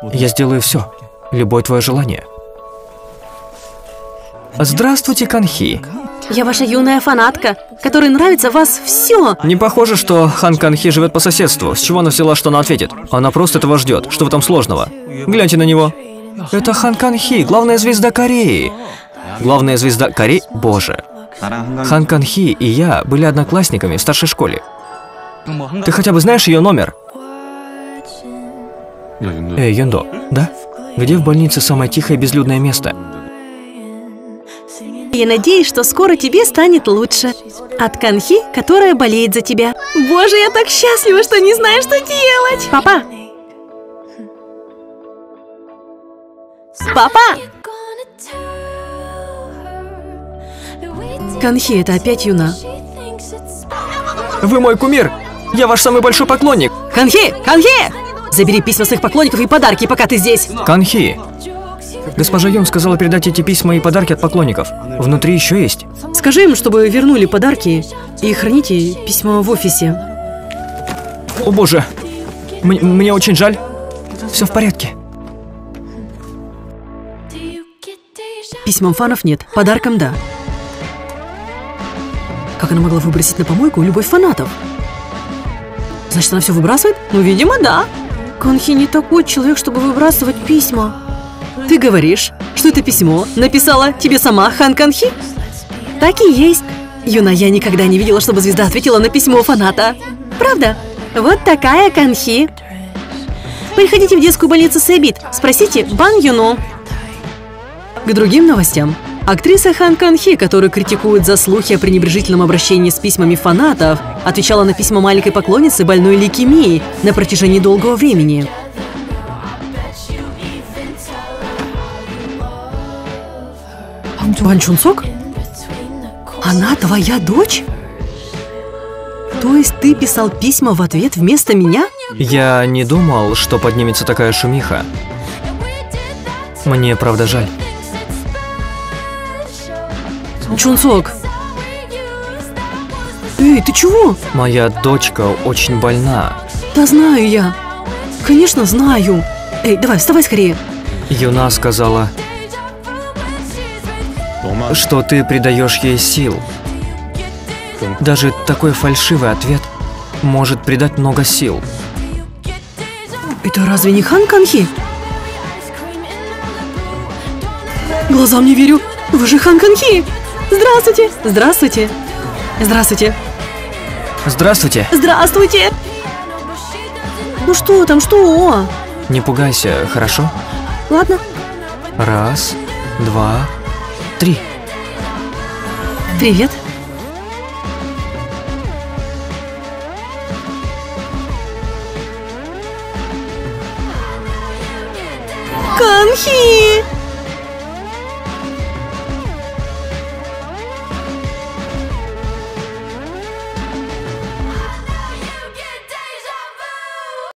Я сделаю все. Любое твое желание. Здравствуйте, Канхи. Я ваша юная фанатка, которой нравится вас все. Не похоже, что Хан Канхи живет по соседству. С чего она взяла, что она ответит? Она просто этого ждет. Что в этом сложного? Гляньте на него. Это Хан Канхи, главная звезда Кореи. Главная звезда Кореи? Боже. Хан Канхи и я были одноклассниками в старшей школе. Ты хотя бы знаешь ее номер? Юндо, да? Где в больнице самое тихое и безлюдное место? Я надеюсь, что скоро тебе станет лучше. От Канхи, которая болеет за тебя. Боже, я так счастлива, что не знаю, что делать. Папа! Папа! Канхи, это опять Юна. Вы мой кумир! Я ваш самый большой поклонник! Канхи! Канхи! Забери письма своих поклонников и подарки, пока ты здесь. Канхи! Госпожа Юн сказала передать эти письма и подарки от поклонников. Внутри еще есть. Скажи им, чтобы вернули подарки и храните письма в офисе. О боже! Мне очень жаль. Все в порядке. Письмам фанов нет, подаркам да. Как она могла выбросить на помойку любовь фанатов? Значит, она все выбрасывает? Ну, видимо, да. Канхи не такой человек, чтобы выбрасывать письма. Ты говоришь, что это письмо написала тебе сама Хан Канхи? Так и есть. Юна, я никогда не видела, чтобы звезда ответила на письмо фаната. Правда? Вот такая Канхи. Приходите в детскую больницу Сэбит, спросите Бан Юну. К другим новостям. Актриса Хан Канхи, которую критикуют за слухи о пренебрежительном обращении с письмами фанатов, отвечала на письма маленькой поклонницы больной лейкемией на протяжении долгого времени. Бан Чунсок? Она твоя дочь? То есть ты писал письма в ответ вместо меня? Я не думал, что поднимется такая шумиха. Мне правда жаль. Чунсок! Эй, ты чего? Моя дочка очень больна. Да знаю я. Конечно, знаю. Эй, давай, вставай скорее. Юна сказала, что ты придаешь ей сил. Даже такой фальшивый ответ может придать много сил. Это разве не Хан Канхи? Глазам не верю. Вы же Хан Канхи. Здравствуйте. Здравствуйте. Здравствуйте. Здравствуйте. Здравствуйте. Ну что там, что? Не пугайся, хорошо? Ладно. Раз, два, три. Привет. Канхи!